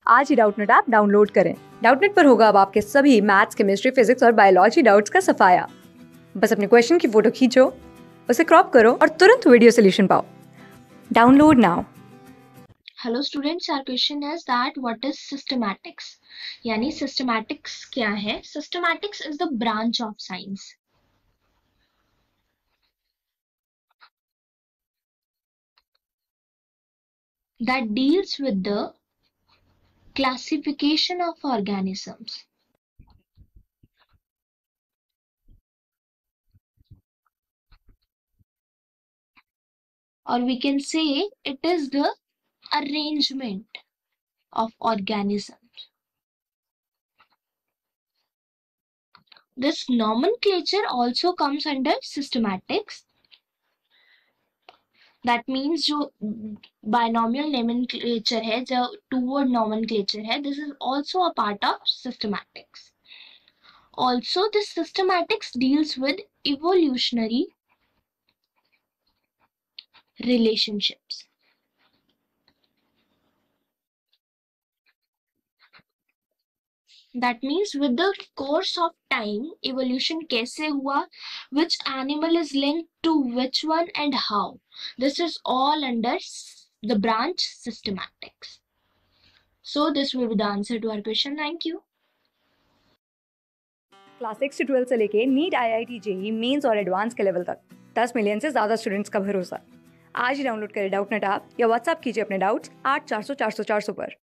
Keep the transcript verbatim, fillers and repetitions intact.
आज ही Doubtnut app download करें। डाउटनट पर होगा अब आपके सभी मैथ्स, केमिस्ट्री, फिजिक्स और बायोलॉजी डाउट्स का सफाया। बस अपने क्वेश्चन की फोटो खींचो, उसे क्रॉप करो और तुरंत वीडियो सोल्यूशन पाओ। Download now. Hello students, our question is that what is systematics. यानी सिस्टमैटिक्स क्या है? Systematics is the branch of science that deals with the classification of organisms. Or we can say it is the arrangement of organisms. This nomenclature also comes under systematics. That means जो binomial nomenclature है, जो two word nomenclature है, this is also a part of systematics. Also, this systematics deals with evolutionary relationships. That means with the course of time, evolution कैसे हुआ, which animal is linked to which one and how. This is all under the branch systematics. So this will be the answer to our question. Thank you. Class six से twelfth से लेके NEET, I I T, JEE Mains और advance के level तक दस million से ज्यादा students का भरोसा। आज ही डाउनलोड करें डाउटनट ऐप या व्हाट्सएप कीजिए अपने डाउट्स आठ चार सौ चार सौ चार सौ पर।